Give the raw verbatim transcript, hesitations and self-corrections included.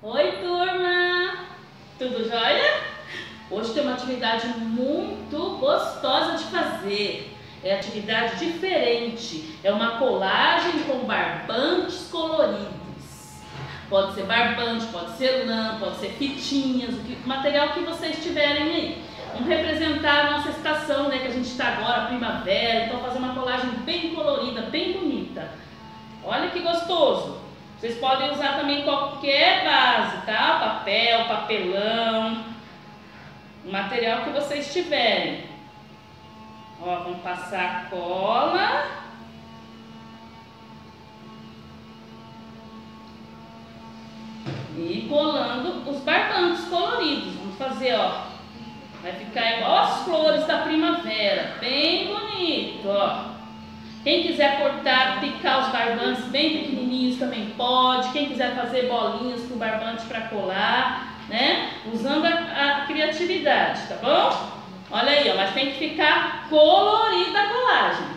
Oi, turma! Tudo jóia? Hoje tem uma atividade muito gostosa de fazer. É atividade diferente. É uma colagem com barbantes coloridos. Pode ser barbante, pode ser lã, pode ser fitinhas, o, que, o material que vocês tiverem aí. Vamos representar a nossa estação, né? Que a gente está agora, primavera. Então fazer uma colagem bem colorida, bem bonita. Olha que gostoso! Vocês podem usar também qualquer base, tá? Papel, papelão, o material que vocês tiverem. Ó, vamos passar cola. E colando os barbantes coloridos. Vamos fazer, ó. Vai ficar igual as flores da primavera. Bem bonito, ó. Quem quiser cortar, picar os barbantes bem pequenininhos também pode. Quem quiser fazer bolinhas com barbante para colar, né? Usando a, a criatividade, tá bom? Olha aí, ó, mas tem que ficar colorida a colagem.